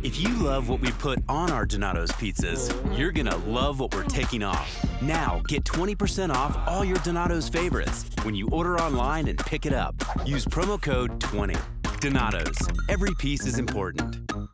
If you love what we put on our Donato's pizzas, you're gonna love what we're taking off. Now, get 20% off all your Donato's favorites when you order online and pick it up. Use promo code 20. Donato's. Every piece is important.